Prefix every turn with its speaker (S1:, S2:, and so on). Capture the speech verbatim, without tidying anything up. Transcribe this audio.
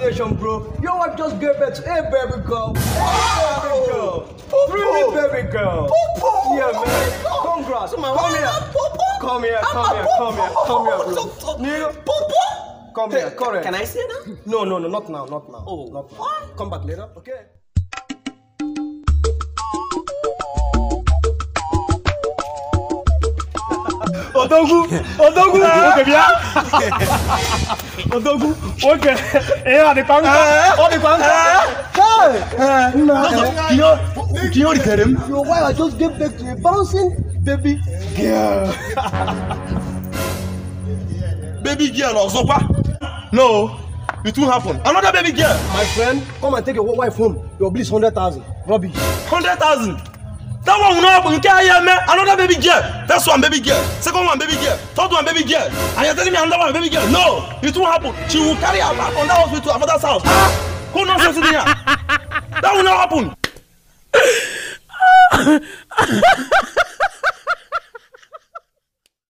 S1: Congratulations, bro. Your wife just gave birth to a baby girl. Hey, baby girl. Pretty baby girl. Yeah, man. Congrats. Come here. Come here, come here, come here, come here, bro. Nigga. Come here, come here.
S2: Can I say now?
S1: No, no, no, not now, not now.
S2: Oh,
S1: not now.
S2: why?
S1: Come back later, okay?
S3: Odogu, Odogu, okay, bien. Odogu, okay. Et on est pas on est pas
S1: Hey!
S4: You know, you know the Karim?
S1: Your wife I just gave back to a bouncing baby girl.
S4: Baby girl or Zopa? No, it won't happen. Another baby girl.
S1: My friend, come and take your wife home. Your bill is hundred thousand. Rubbish.
S4: Hundred thousand. That one will not happen. You can't hear me. Another baby girl. First one baby girl. Second one baby girl. Third one baby girl. And you're telling me another one baby girl. No, it won't happen. She will carry her back on that hospital to her father's house. Ah, who knows what's in here? That will not happen.